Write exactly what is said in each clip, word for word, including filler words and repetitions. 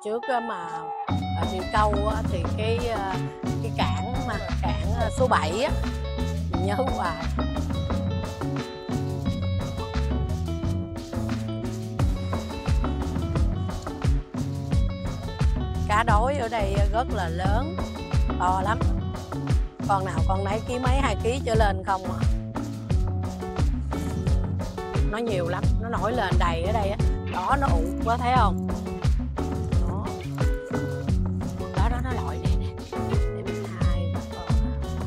trước á, mà à, đi câu á, thì cái cái cảng mà cảng số bảy á, mình nhớ hoài. Cá đối ở đây rất là lớn, to lắm, con nào con nấy ký mấy hai ký trở lên không à. Nó nhiều lắm, nó nổi lên đầy ở đây á, đó nó ụ quá thấy không? Đó, đó, đó nó lội này nè, để mình hai bắt con.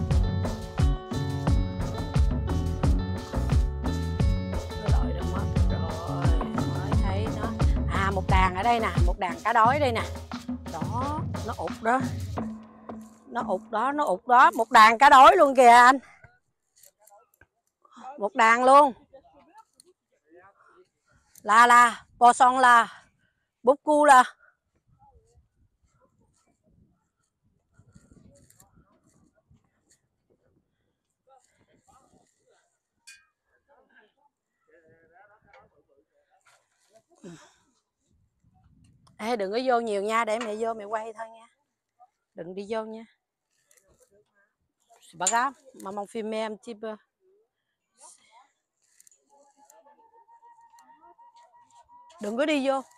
Nó lội được mất rồi, mới thấy nó. À, một đàn ở đây nè, một đàn cá đối đây nè, đó, nó ụt đó, nó ụt đó, nó ụt đó, một đàn cá đối luôn kìa anh, một đàn luôn. Là là bò son là búp cu là ê, đừng có vô nhiều nha, để mẹ vô mẹ quay thôi nha, đừng đi vô nha. Baga mamang filmé un petit peu. Đừng có đi vô.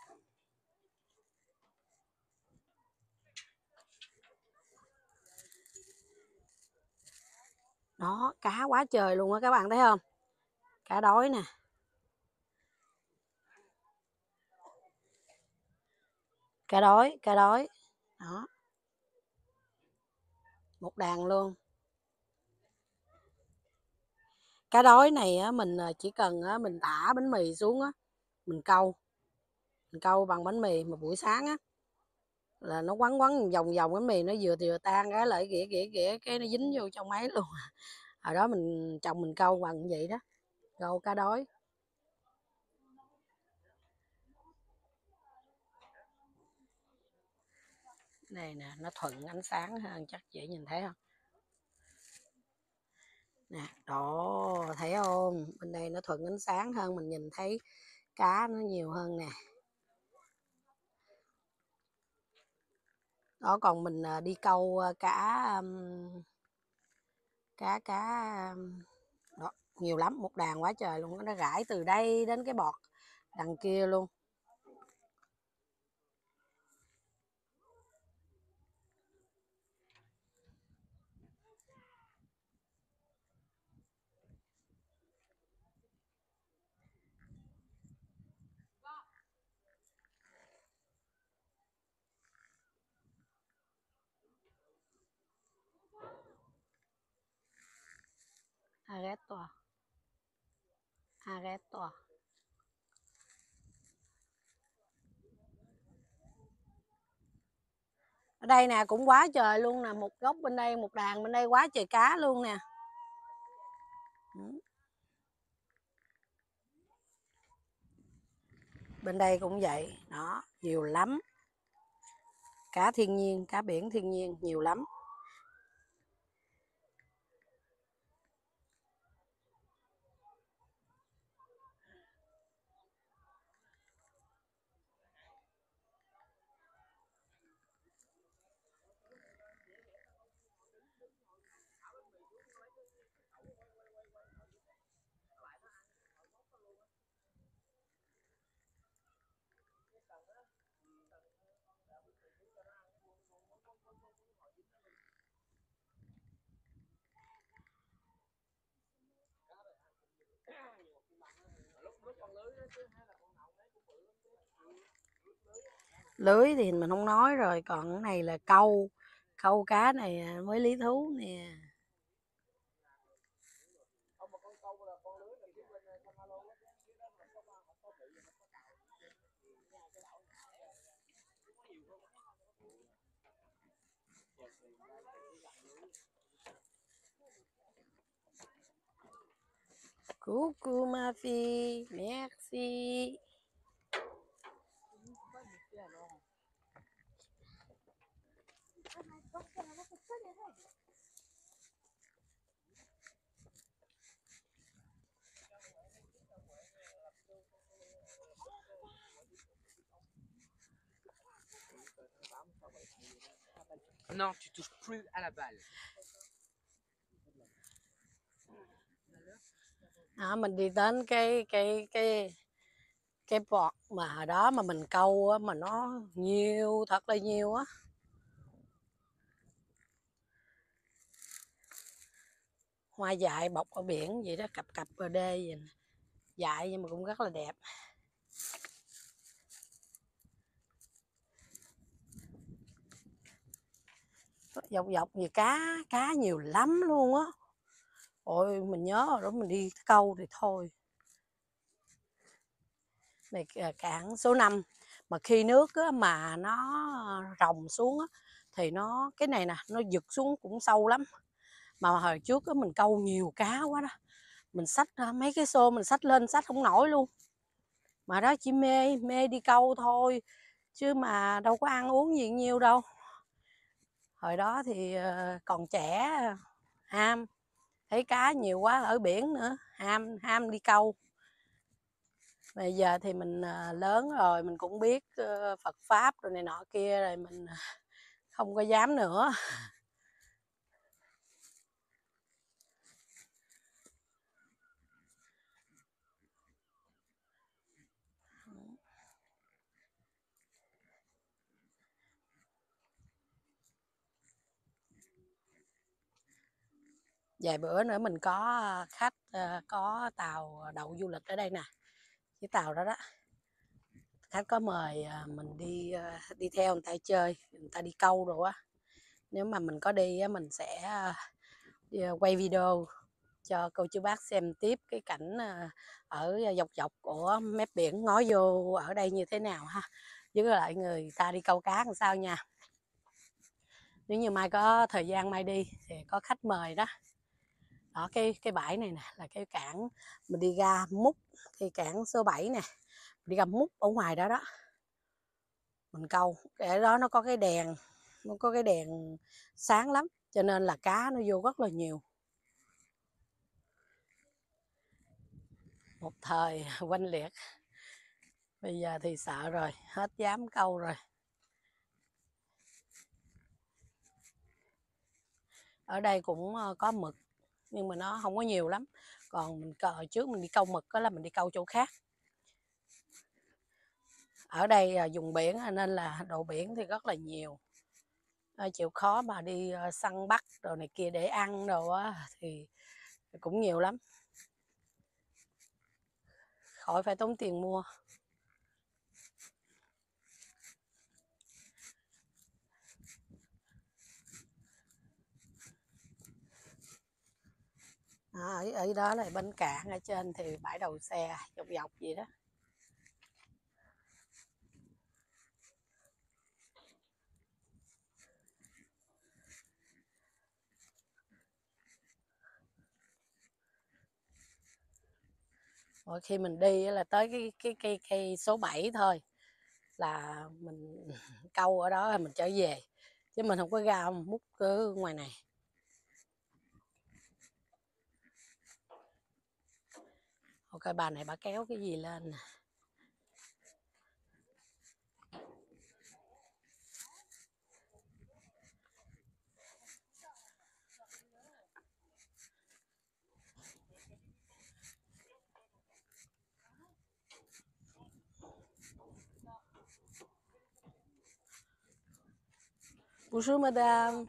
Đó, cá quá trời luôn á các bạn thấy không? Cá đối nè. Cá đối, cá đối. Đó. Một đàn luôn. Cá đối này á, mình chỉ cần á, mình thả bánh mì xuống á, mình câu. Mình câu bằng bánh mì mà buổi sáng á là nó quấn quấn vòng vòng bánh mì, nó vừa vừa tan cái lại ghĩa ghĩa ghĩa cái nó dính vô trong máy luôn. Hồi đó mình chồng mình câu bằng vậy đó. Câu cá đối. Này nè, nó thuận ánh sáng hơn, chắc dễ nhìn thấy không? Nè, đó, thấy không? Bên đây nó thuận ánh sáng hơn, mình nhìn thấy cá nó nhiều hơn nè. Đó, còn mình đi câu cá cá cá đó, nhiều lắm, một đàn quá trời luôn, nó rải từ đây đến cái bọt đằng kia luôn. Aretto. Aretto. Ở đây nè cũng quá trời luôn nè, một góc bên đây, một đàn bên đây quá trời cá luôn nè. Bên đây cũng vậy, đó, nhiều lắm. Cá thiên nhiên, cá biển thiên nhiên nhiều lắm. Lưới thì mình không nói rồi, còn cái này là câu câu cá này mới lý thú nè. Coucou ma fille, merci. Non, tu touches plus à la balle. À, mình đi đến cái cái cái cái bọt mà hồi đó mà mình câu á, mà nó nhiều, thật là nhiều á. Hoa dại bọc ở biển vậy đó, cặp cặp ở đê vậy nè. Dại nhưng mà cũng rất là đẹp. Dọc dọc gì cá cá nhiều lắm luôn á. Ôi mình nhớ rồi đó, mình đi câu thì thôi. Này cảng số năm mà khi nước á, mà nó ròng xuống á, thì nó cái này nè nó giật xuống cũng sâu lắm. Mà hồi trước á, mình câu nhiều cá quá đó, mình xách mấy cái xô mình xách lên xách không nổi luôn. Mà đó chỉ mê mê đi câu thôi chứ mà đâu có ăn uống gì nhiều đâu. Hồi đó thì còn trẻ, ham, thấy cá nhiều quá ở biển nữa, ham ham đi câu. Bây giờ thì mình lớn rồi, mình cũng biết Phật pháp rồi này nọ kia rồi, mình không có dám nữa. Vài bữa nữa mình có khách, có tàu đậu du lịch ở đây nè, cái tàu đó đó, khách có mời mình đi đi theo người ta chơi, người ta đi câu rồi á. Nếu mà mình có đi á, mình sẽ quay video cho cô chú bác xem tiếp cái cảnh ở dọc dọc của mép biển ngó vô ở đây như thế nào ha, với lại người ta đi câu cá làm sao nha. Nếu như mai có thời gian mai đi thì có khách mời đó. Đó, cái cái bãi này nè là cái cảng mình đi ra múc, cái cảng số bảy nè, đi ra múc ở ngoài đó đó mình câu. Cái đó nó có cái đèn, nó có cái đèn sáng lắm cho nên là cá nó vô rất là nhiều. Một thời oanh liệt, bây giờ thì sợ rồi, hết dám câu rồi. Ở đây cũng có mực nhưng mà nó không có nhiều lắm. Còn mình cờ trước mình đi câu mực đó là mình đi câu chỗ khác. Ở đây vùng biển nên là đồ biển thì rất là nhiều, chịu khó mà đi săn bắt đồ này kia để ăn đồ á thì cũng nhiều lắm, khỏi phải tốn tiền mua. À, ở, ở đó là bên cạn, ở trên thì bãi đầu xe dọc dọc gì đó. Mỗi khi mình đi là tới cái cái cây cây số bảy thôi là mình câu ở đó là mình trở về, chứ mình không có ra múc ở ngoài này. Ok, bà này bà kéo cái gì lên nè. Bonjour madame.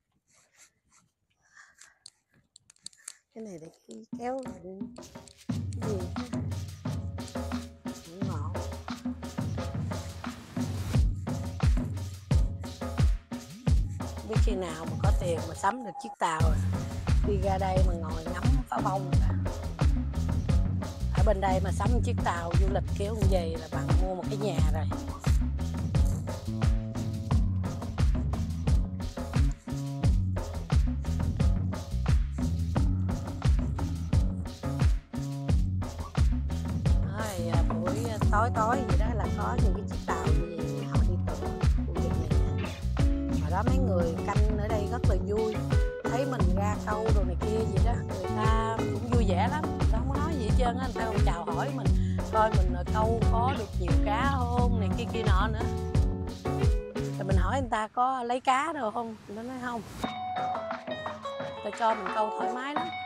Cái này để kéo gì ngọt. Biết khi nào mà có tiền mà sắm được chiếc tàu rồi đi ra đây mà ngồi ngắm pháo bông. Ở bên đây mà sắm chiếc tàu du lịch kiểu như vậy là bạn mua một cái nhà rồi. Tối tối vậy đó là có những cái chiếc tàu như vậy họ đi từ khu vực này. Hồi đó mấy người canh ở đây rất là vui, thấy mình ra câu đồ này kia gì đó, người ta cũng vui vẻ lắm, người ta không có nói gì hết trơn á, người ta còn chào hỏi mình coi mình câu có được nhiều cá không này kia kia nọ nữa. Rồi mình hỏi người ta có lấy cá đâu không, nó nói không, ta cho mình câu thoải mái lắm.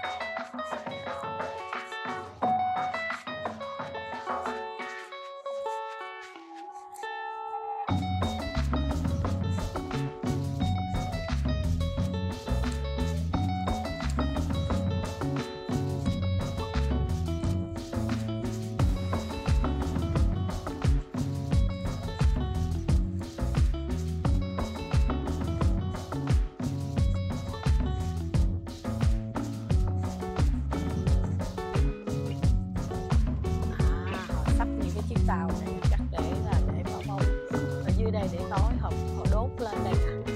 Chiếc tàu này chắc để là để pháo bông ở dưới đây để tối họ, họ đốt lên đây nè.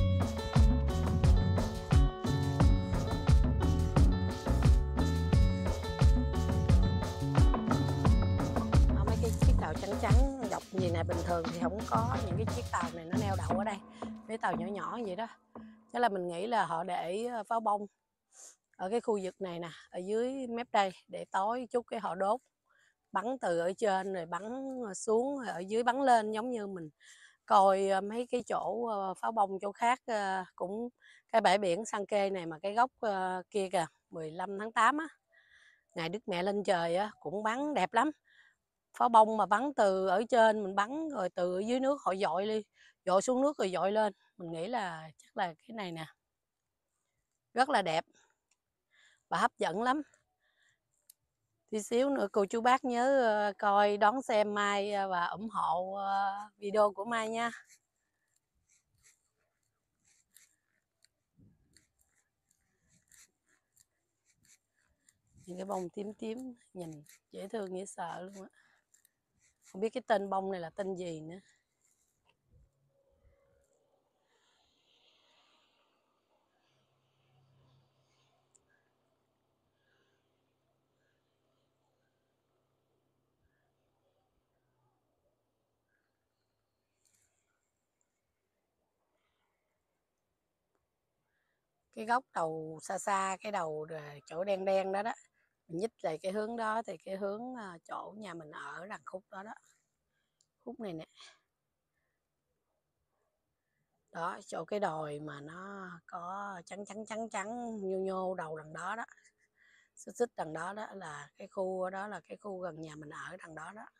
Mấy cái chiếc tàu trắng trắng dọc gì này bình thường thì không có những cái chiếc tàu này nó neo đậu ở đây, mấy tàu nhỏ nhỏ vậy đó. Chắc là mình nghĩ là họ để pháo bông ở cái khu vực này nè, ở dưới mép đây để tối chút cái họ đốt, bắn từ ở trên rồi bắn xuống rồi ở dưới bắn lên, giống như mình coi mấy cái chỗ pháo bông chỗ khác. Cũng cái bãi biển San Kê này mà cái góc kia kìa, mười lăm tháng tám á, ngày Đức Mẹ lên trời á, cũng bắn đẹp lắm. Pháo bông mà bắn từ ở trên mình bắn rồi từ ở dưới nước họ dội đi, dội xuống nước rồi dội lên. Mình nghĩ là chắc là cái này nè rất là đẹp và hấp dẫn lắm. Tí xíu nữa cô chú bác nhớ coi đón xem Mai và ủng hộ video của Mai nha. Những cái bông tím tím nhìn dễ thương dễ sợ luôn á. Không biết cái tên bông này là tên gì nữa. Cái góc đầu xa xa, cái đầu chỗ đen đen đó đó, mình nhích lại cái hướng đó thì cái hướng chỗ nhà mình ở đằng khúc đó đó, khúc này nè. Đó, chỗ cái đồi mà nó có trắng trắng trắng trắng nhô nhô đầu đằng đó đó, xích xích đằng đó đó là cái khu đó, là cái khu gần nhà mình ở đằng đó đó.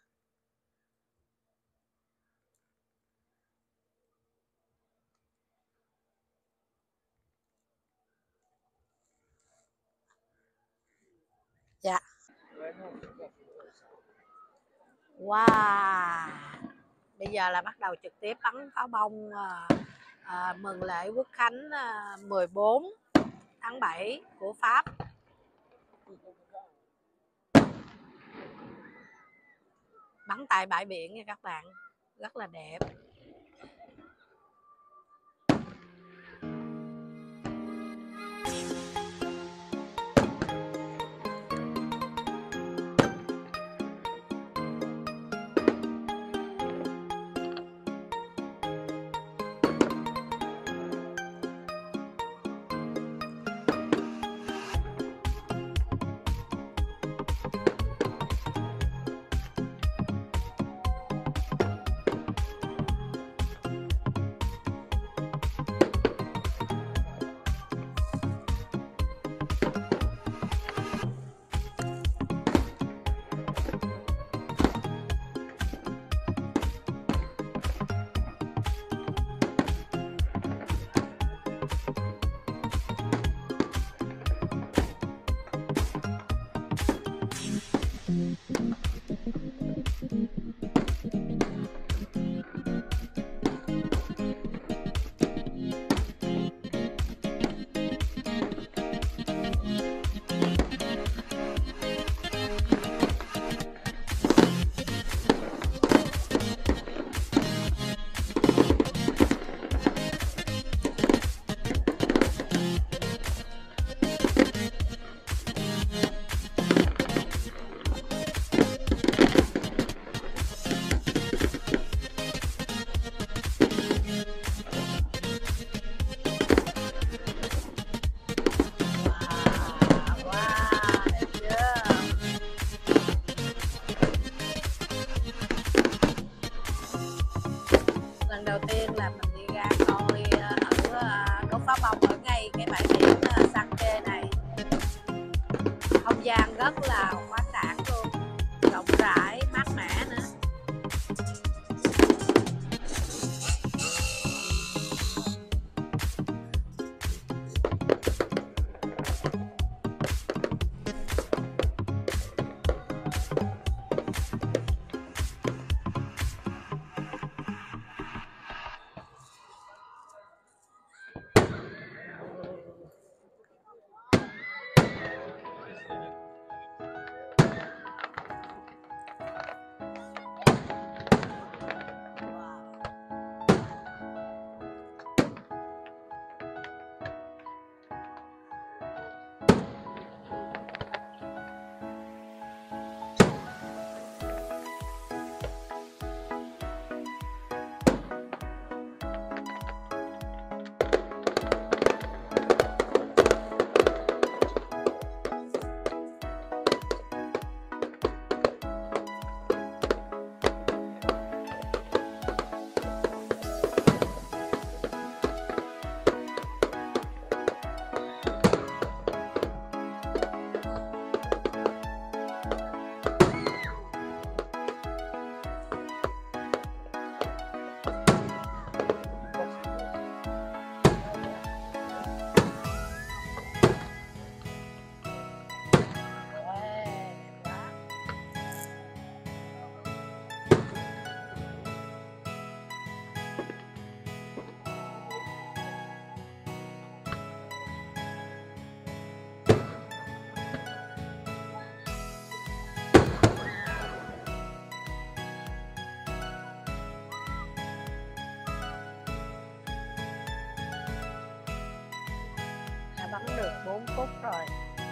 Dạ. Wow. Bây giờ là bắt đầu trực tiếp bắn pháo bông à, à, mừng lễ Quốc khánh à, mười bốn tháng bảy của Pháp. Bắn tại bãi biển nha các bạn, rất là đẹp. được bốn phút rồi.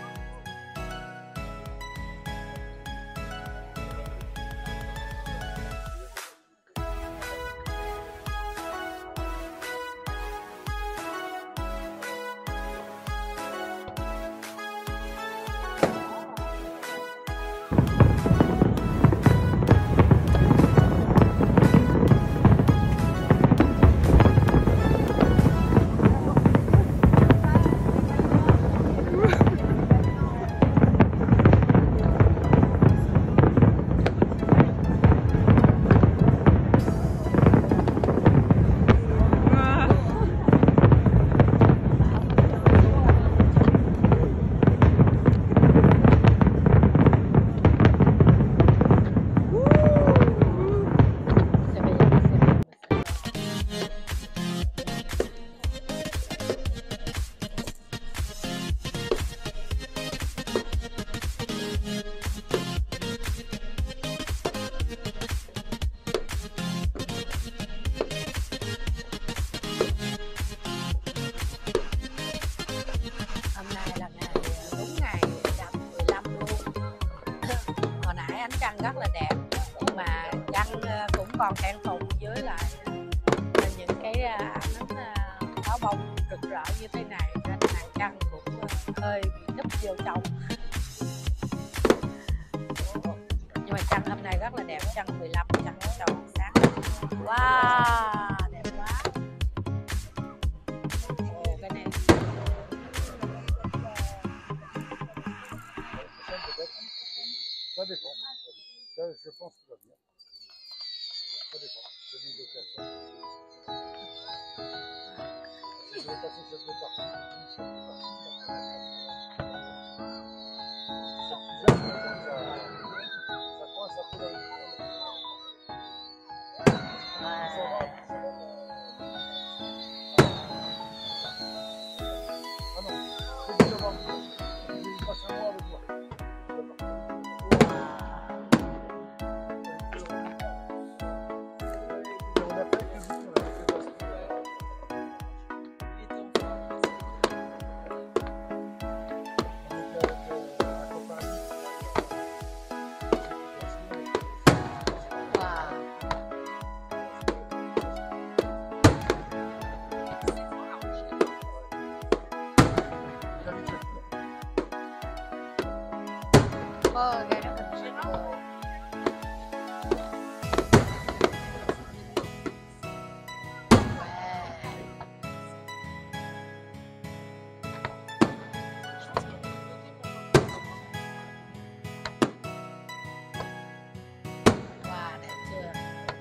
Rất là đẹp, nhưng mà Trăng cũng còn khen thùng với lại những cái ánh pháo bông rực rỡ như thế này nên nàng Trăng cũng hơi bị núp vô trong. Nhưng mà Trăng hôm nay rất là đẹp, Trăng mười lăm, Trăng tròn sáng. Wow, đẹp quá. Ồ, cái này ça dépend. Ça, je pense qu'il va bien. Ça dépend de négociation. Si je vais passer chef de parti, chef de parti, c'est plus jeune, ça, ça coince un peu dans le Ah non, c'est du novembre. Il passe un mois avec moi. Ờ, ghé đó mình sẽ nấu. Wow, đẹp chưa?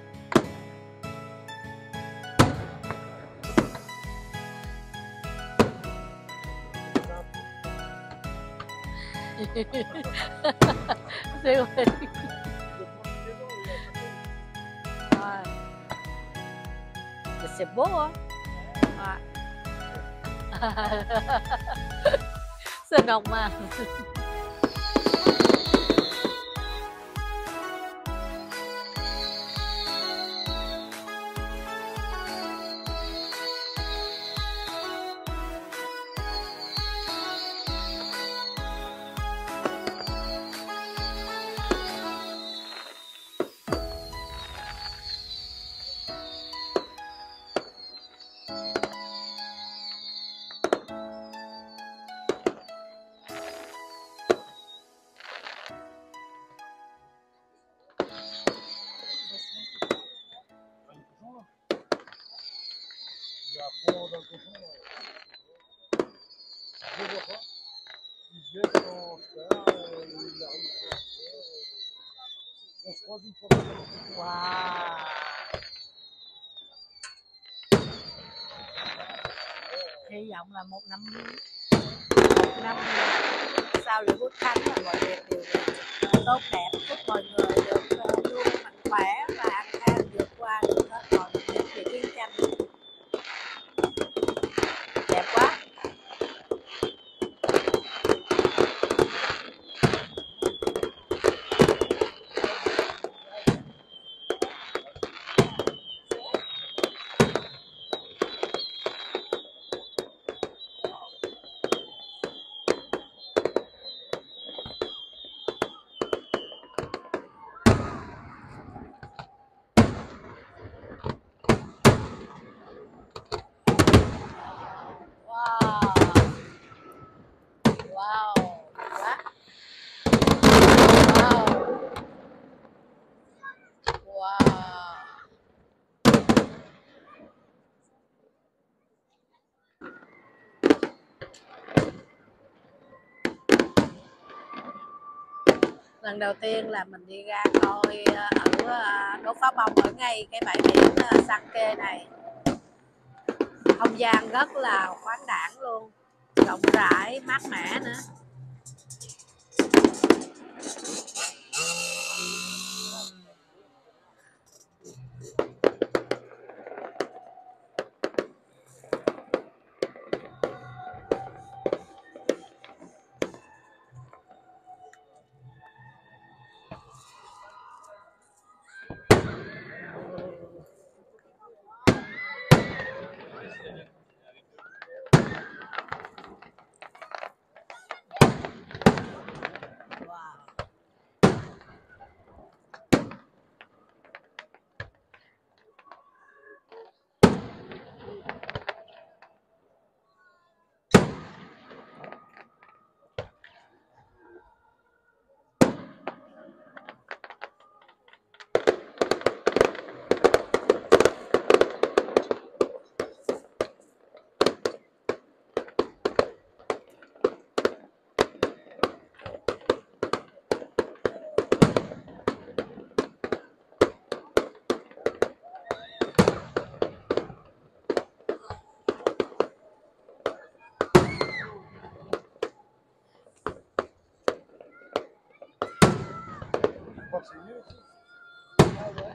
Siêu rồi. C'est beau hein? Ouais. C'est normal. Il y a fond dans le cochon. Je ne vois pas. Il se jette en retard, il arrive pas. On se croise une fois dans le cochon. Wow. Hy vọng là một năm một năm sau lễ Quốc Khánh là mọi việc đều tốt đẹp, chúc mọi người được luôn mạnh khỏe và an khang vượt qua được hết mọi những việc chiến tranh. Đẹp quá. Lần đầu tiên là mình đi ra coi ở đốt pháo bông ở ngay cái bãi biển Sake này. Không gian rất là khoáng đãng luôn, rộng rãi, mát mẻ nữa. C'est mieux aussi. Ah ouais.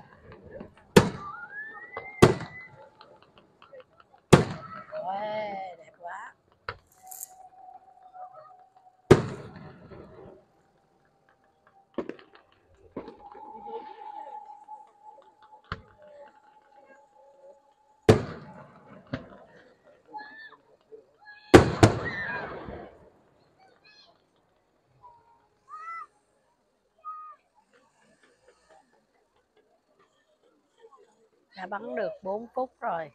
Ouais, đẹp quá. Đã bắn được bốn phút rồi.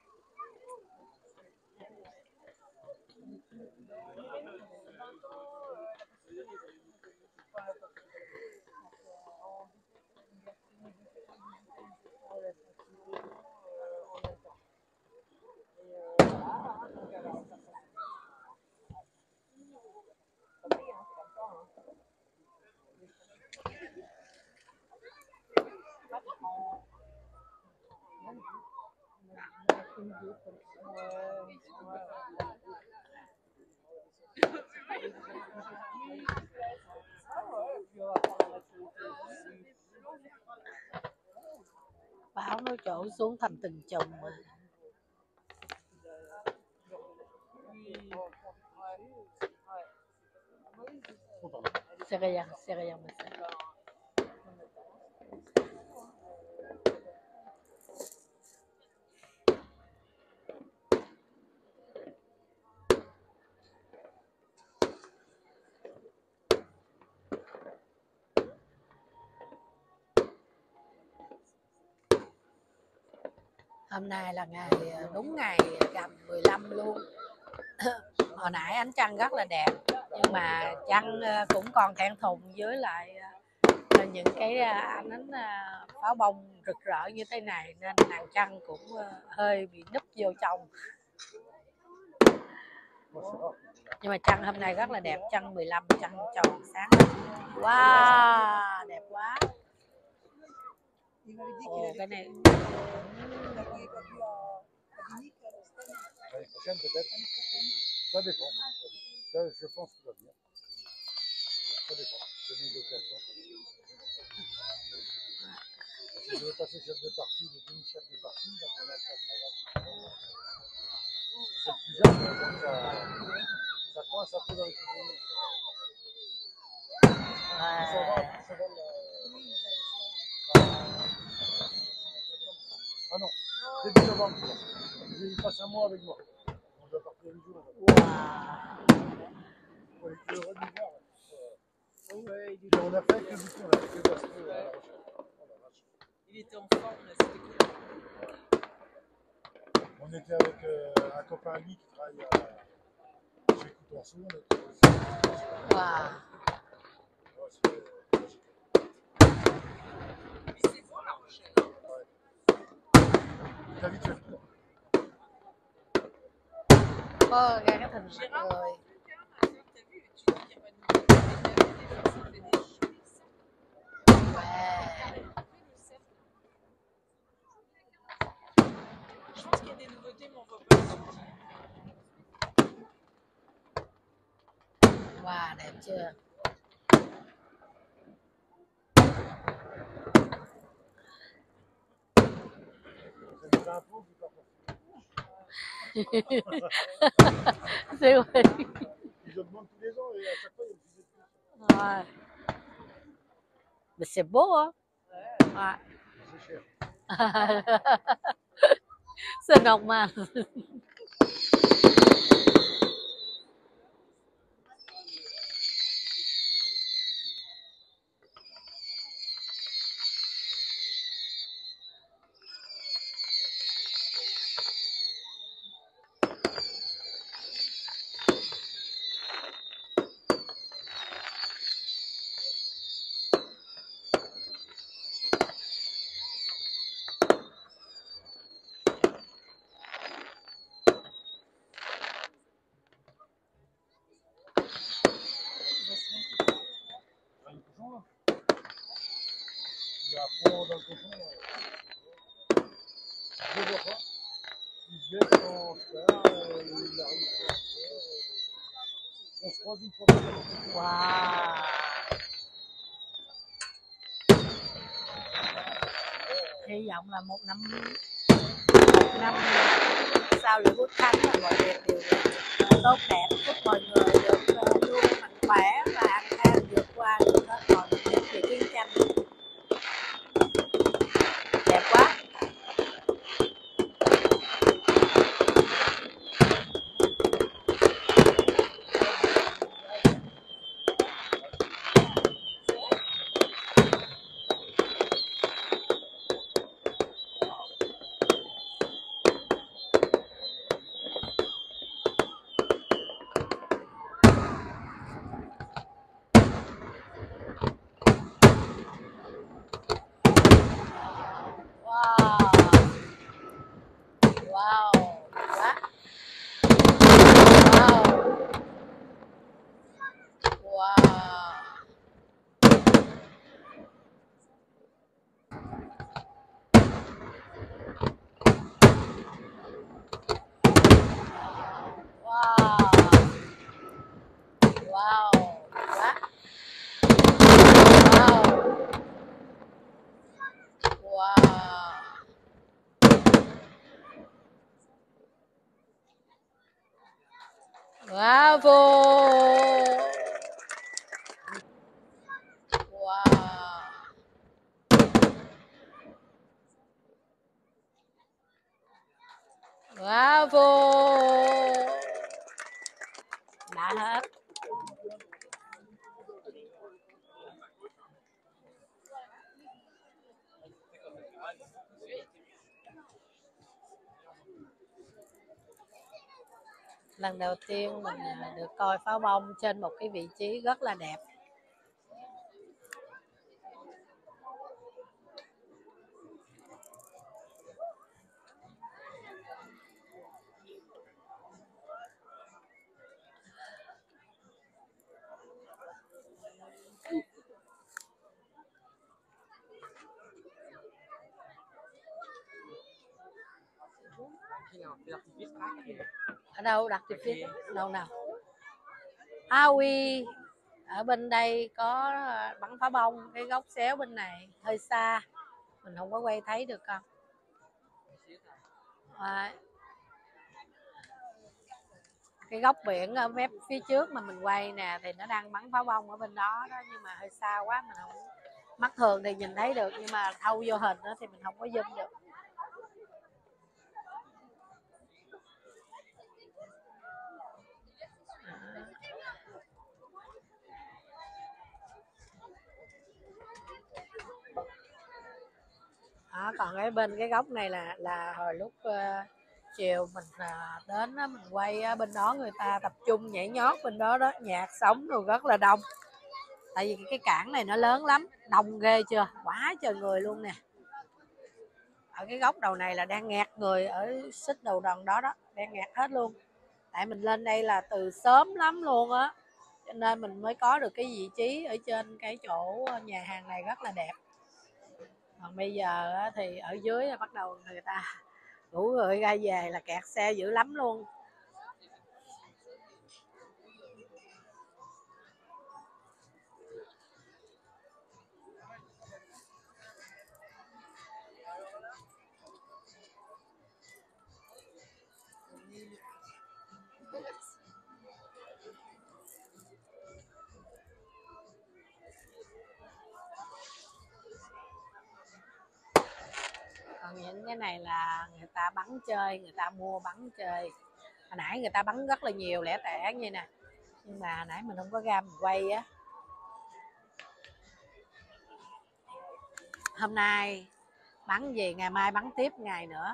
Bão nó trổ xuống thành từng chùm mà. C'est rien, c'est rien, mais c'est... Hôm nay là ngày đúng ngày rằm mười lăm luôn. Hồi nãy ánh trăng rất là đẹp, nhưng mà trăng cũng còn thẹn thùng với lại những cái ánh pháo bông rực rỡ như thế này, nên nàng trăng cũng hơi bị núp vô trong. Nhưng mà trăng hôm nay rất là đẹp, trăng mười lăm, trăng tròn sáng. Wow, đẹp quá. Ồ, cái này L'année prochaine peut-être. Ça dépend. Ça, je pense qu'il va venir. Ça dépend. C'est une négociation. Si je veux passer chef de parti, le demi-chef de parti, il va prendre un chef de parti. C'est le plus jeune, donc ça, ça coince un peu dans les cuisines. Ouais. Ça va, ça va la... Ah non, début novembre. Il passe un mois avec moi. On doit partir huit jours. Wow. On est heureux de voir. Ouais, il est... On a fait que du coup, on a fait que parce que, euh, Il était en forme, là, c'était cool. on était avec euh, un copain à lui qui travaille à... chez Coutenceau. On était aussi... Wow. Ouais, c'est... Mais c'est bon, la Rochelle. Ouais. T'as vite fait le tour. Có ra cái thịt Gérard, rồi. t'as vu, tu dis qu'il n'y a pas de nouvelles. Ça fait des jours. Wow, đẹp chưa? C'est vrai. Ils augmentent tous les ans et à chaque fois, il y a plus de plus. Ouais. Mais c'est beau, hein? Ouais. C'est cher. C'est normal. Ah, le cochon, là. Il est à fond dans le cochon, là. Je le vois pas. Il se jette en star, euh, il arrive pas à faire. euh, On se croise une fois par an. Wow. Hy vọng là một năm một năm sau lễ Quốc Khánh là mọi việc đều tốt đẹp, chúc mọi người được uh, luôn mạnh khỏe và an khang vượt qua được hết mọi những việc chiến tranh. Đẹp quá. Wow. Wow. Quá. Wow. Wow. Wow. Wow. Quá. Wow. Wow. Bravo. Wow. Bravo. Đã hết. Lần đầu tiên mình được coi pháo bông trên một cái vị trí rất là đẹp. Ở đâu đặt thì phía đâu nào? À oui, ở bên đây có bắn pháo bông, cái góc xéo bên này hơi xa, mình không có quay thấy được con. À, cái góc biển ở mép phía trước mà mình quay nè thì nó đang bắn pháo bông ở bên đó đó, nhưng mà hơi xa quá mình không, mắt thường thì nhìn thấy được nhưng mà thâu vô hình đó thì mình không có zoom được. Đó, còn cái bên cái góc này là là hồi lúc uh, chiều mình uh, đến đó, mình quay uh, bên đó người ta tập trung nhảy nhót bên đó đó, nhạc sống rồi rất là đông. Tại vì cái cảng này nó lớn lắm, đông ghê chưa, quá trời người luôn nè. Ở cái góc đầu này là đang nghẹt người, ở xích đầu đòn đó đó, đang nghẹt hết luôn. Tại mình lên đây là từ sớm lắm luôn á, cho nên mình mới có được cái vị trí ở trên cái chỗ nhà hàng này rất là đẹp. Còn bây giờ thì ở dưới là bắt đầu người ta đủ người ra về là kẹt xe dữ lắm luôn. Còn những cái này là người ta bắn chơi, người ta mua bắn chơi. Hồi nãy người ta bắn rất là nhiều lẻ tẻ như nè, nhưng mà hồi nãy mình không có ra mình quay á. Hôm nay bắn gì, ngày mai bắn tiếp ngày nữa.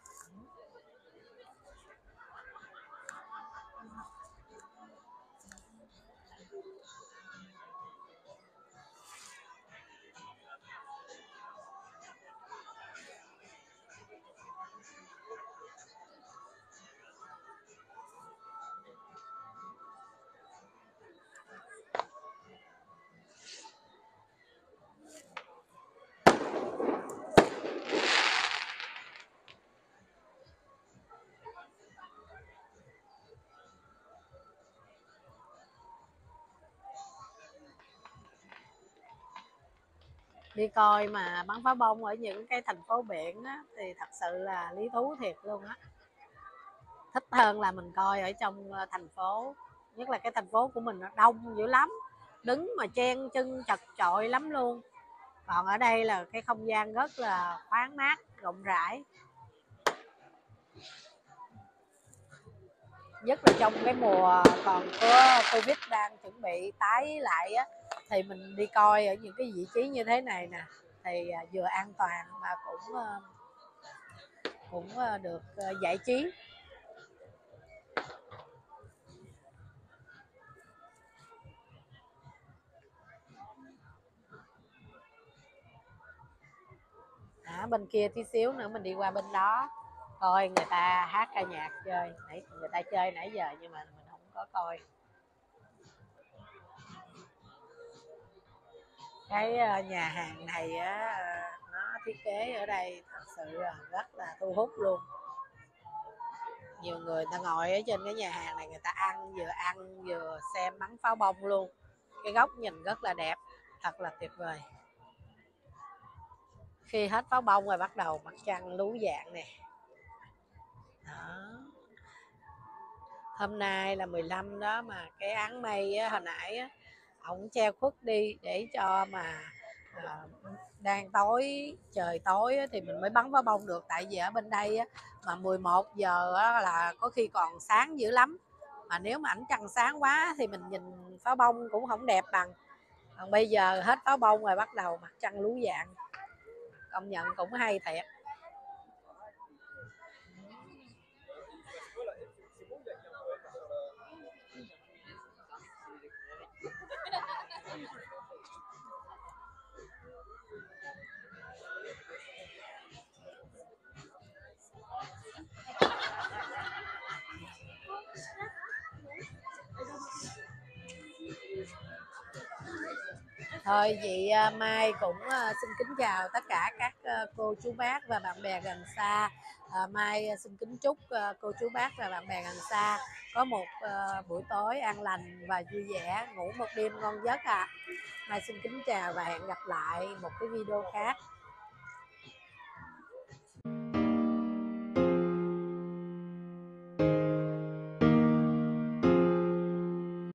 Đi coi mà bắn pháo bông ở những cái thành phố biển á, thì thật sự là lý thú thiệt luôn á. Thích hơn là mình coi ở trong thành phố, nhất là cái thành phố của mình nó đông dữ lắm, đứng mà chen chân chật chội lắm luôn. Còn ở đây là cái không gian rất là thoáng mát, rộng rãi. Nhất là trong cái mùa còn có Covid đang chuẩn bị tái lại á, thì mình đi coi ở những cái vị trí như thế này nè, thì vừa an toàn mà cũng cũng được giải trí. À, bên kia tí xíu nữa mình đi qua bên đó coi người ta hát ca nhạc chơi, nãy người ta chơi nãy giờ nhưng mà mình không có coi. Cái nhà hàng này á, nó thiết kế ở đây thật sự là rất là thu hút luôn. Nhiều người ta ngồi ở trên cái nhà hàng này, người ta ăn vừa ăn vừa xem bắn pháo bông luôn. Cái góc nhìn rất là đẹp, thật là tuyệt vời. Khi hết pháo bông rồi bắt đầu mặt trăng lú dạng nè. Đó. Hôm nay là mười lăm đó, mà cái áng mây á, hồi nãy á, ổng che khuất đi để cho mà à, đang tối, trời tối á, thì mình mới bắn pháo bông được. Tại vì ở bên đây á, mà mười một giờ á, là có khi còn sáng dữ lắm, mà nếu mà ánh trăng sáng quá thì mình nhìn pháo bông cũng không đẹp bằng. Còn bây giờ hết pháo bông rồi bắt đầu mặt trăng lú dạng, công nhận cũng hay thiệt. Thôi chị Mai cũng xin kính chào tất cả các cô chú bác và bạn bè gần xa. Mai xin kính chúc cô chú bác và bạn bè gần xa có một buổi tối an lành và vui vẻ, ngủ một đêm ngon giấc ạ. À. Mai xin kính chào và hẹn gặp lại một cái video khác.